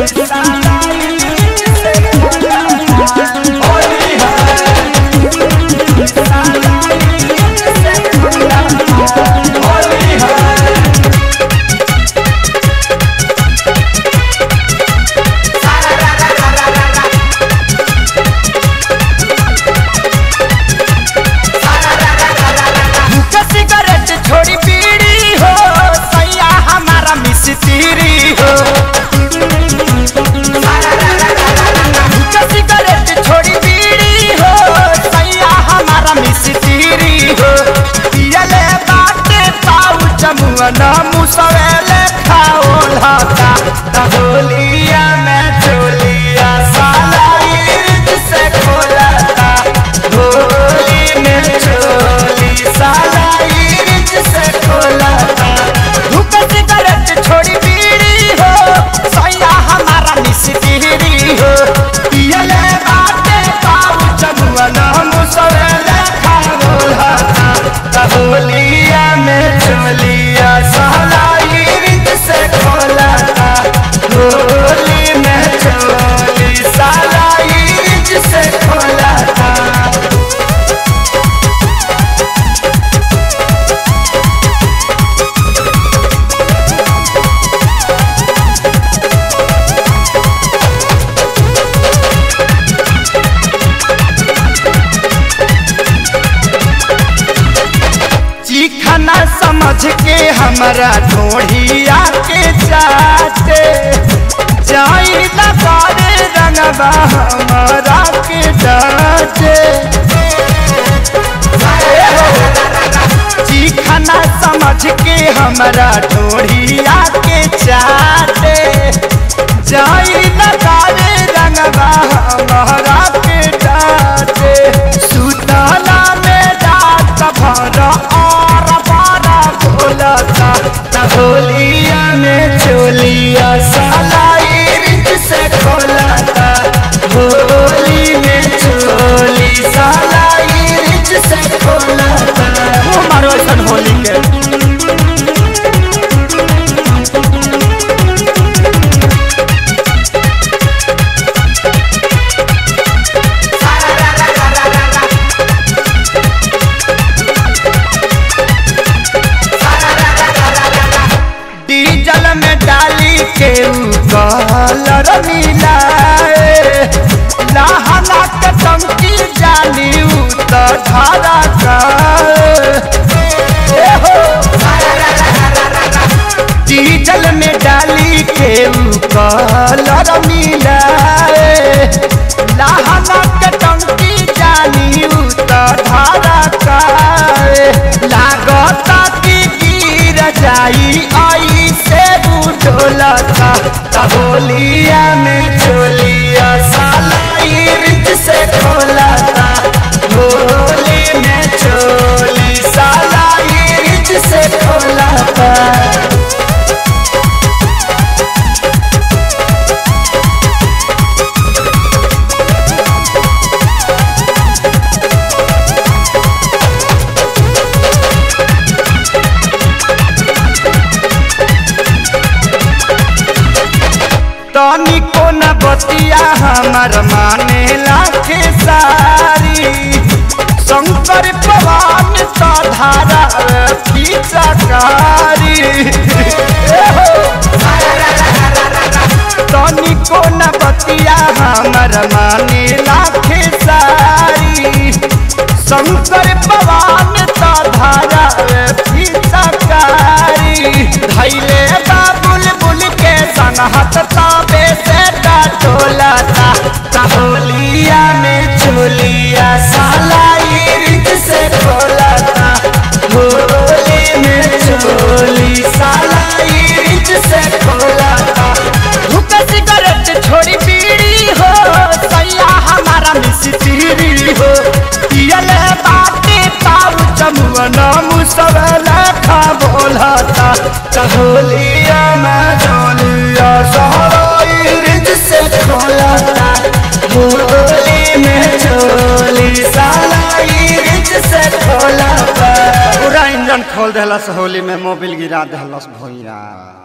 मुसवेले खाओ लाता होलिया में चोलिया साला ईद से खोलता होली में चोली साला ईद से खोलता धूप सिगरेट छोड़ी बीड़ी हो सैया हमारा निस्तीरी हो पियले बाटे पाऊ चमुना मुसवेले खाओ लाता होलिया में चोलिया साला ईद से खोलता होली में चोली साला ईद से खोलता। चिखना समझ के हमारा ढोढ़िया के जाते जाई लगारे रंगबा हमारा के जाते चिखना समझ के हमारा ढोढ़िया के जाते जाई लगारे रंगबा हमारा के जाते सुतला में रात भर होलिया में चोलिया साला ईद से खोलता होली में चोली साला ईद से खोलता वो मारो सन होली के डीजल में डाली के कलर मिलाए लहना के टंकी जाली तो धारा डीजल में डाली के कलर मिलाए लहना के टंकी जाली तो धारा लागता कि गिर जाई से बुझोलता होलिया में चोलिया साला ईद से खोलता होली में चोली साला ईद से खोलता। तनी को न बतिया हमार माने लाखे सारी शंकर पवन तो धारा पिचकारी तनी को न बतिया हमार माने लाखे सारी शंकर पवन तो धारा पिचकारी धैले बाबुल बुल के सनहत ताबे से टोलता होलिया में चोलिया साला ईद से खोलता होली में चोली साला ईद से खोलता धूप सिगरेट छोड़ी बीड़ी हो सैया हमारा मिस्त्री हो पियले बाटे पाऊ चमुना मुसवेले खा बोलता होलिया में चोलिया साला ईद से खोलता होली में चोली साला ईद से खोलता पूरा इंजन खोल देलस होली में मोबिल गिरा देलस भोइया।